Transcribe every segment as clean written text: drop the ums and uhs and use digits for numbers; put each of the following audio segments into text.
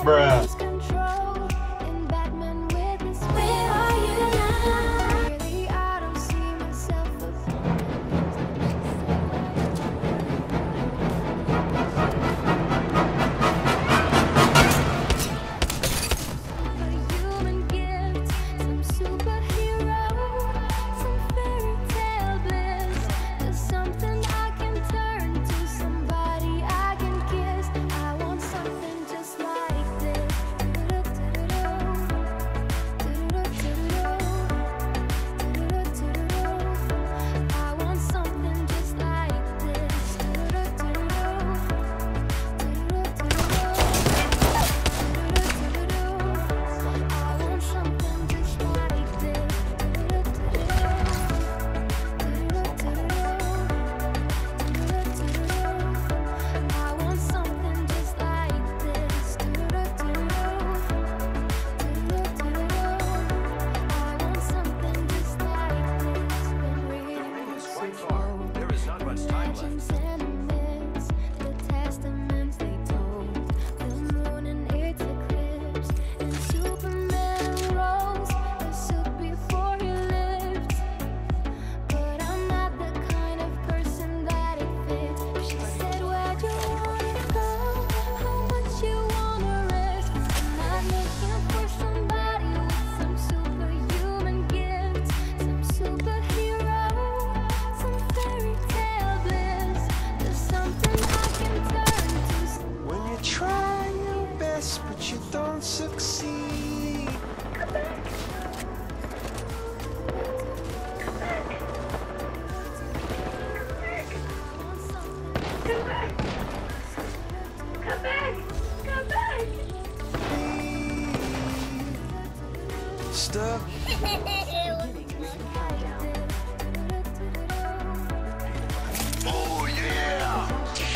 Bruh. But you don't succeed. Come back. Come back. Come back. Come back. Come back. Stuck. Oh yeah!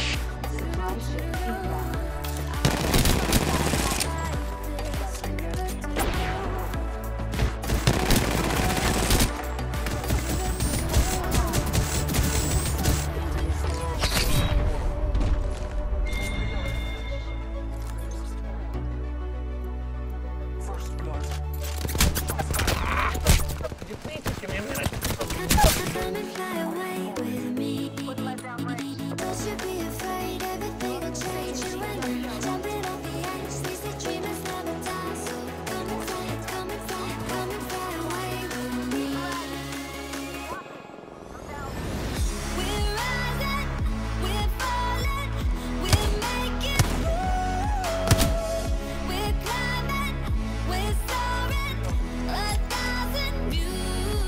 First blood. Could you please just give me a minute? Come and fly away with me. Don't you be afraid, everything will change. You and I, jumping off the edge. They say dreamers never die. So come and fly, come and fly, come and fly away with me. We're rising, we're falling, we're making moves. We're climbing, we're soaring, 1,000 views.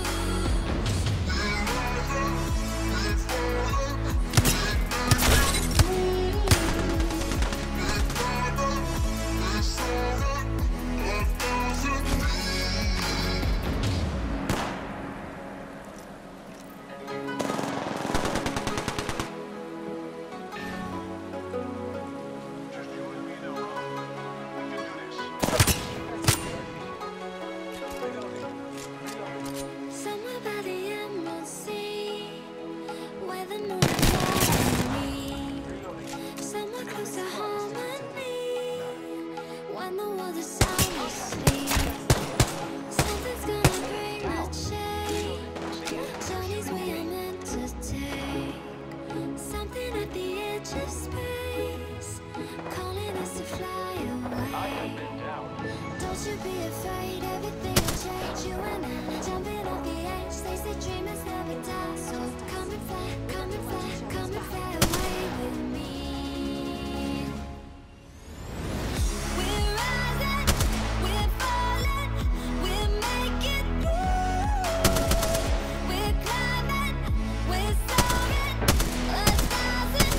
Somewhere by the emerald sea, where the moon is me. Somewhere close to harmony, when the world is sound asleep. Something's gonna bring the change, journeys we are meant to take. Something at the edge of space, calling us to fly away. Don't you be afraid, everything will change. You and I, jumping off the edge. They say dreamers never die. So come and fly, come and fly, come and fly away with me. We're rising, we're falling, we're making moves. We're climbing, we're soaring, 1,000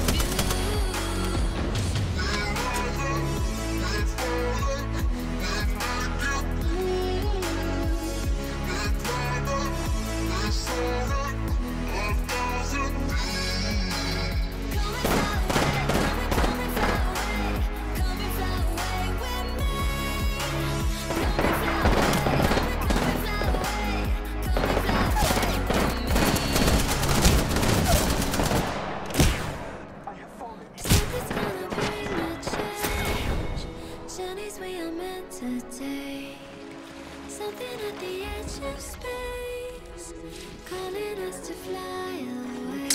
views. something at the edge of space, calling us to fly away.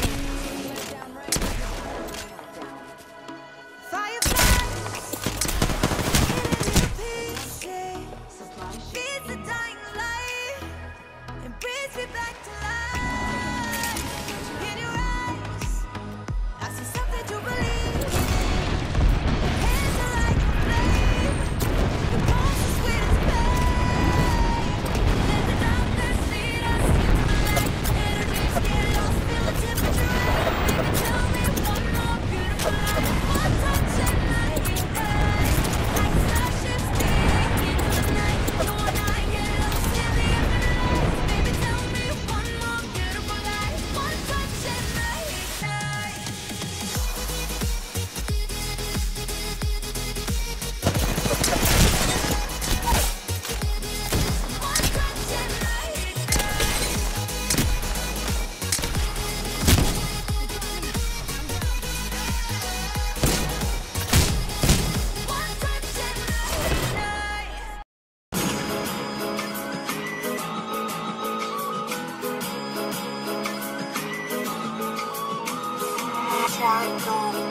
Fireflies, killing little pieces, feeds the dying light, and brings me back to life. In your eyes, I see something to believe in. Hands are like a flame, the pulse is sweet as pain. Let the darkness lead us into the light. Energies get lost, feel the temperature rise. Baby, tell me one more beautiful lie. One touch and I ignite, like starships speeding into the night. You and I get lost in the afterlife. Baby, tell me one more beautiful lie. One touch and I ignite. One touch and I ignite. One touch and I ignite. Charcoal.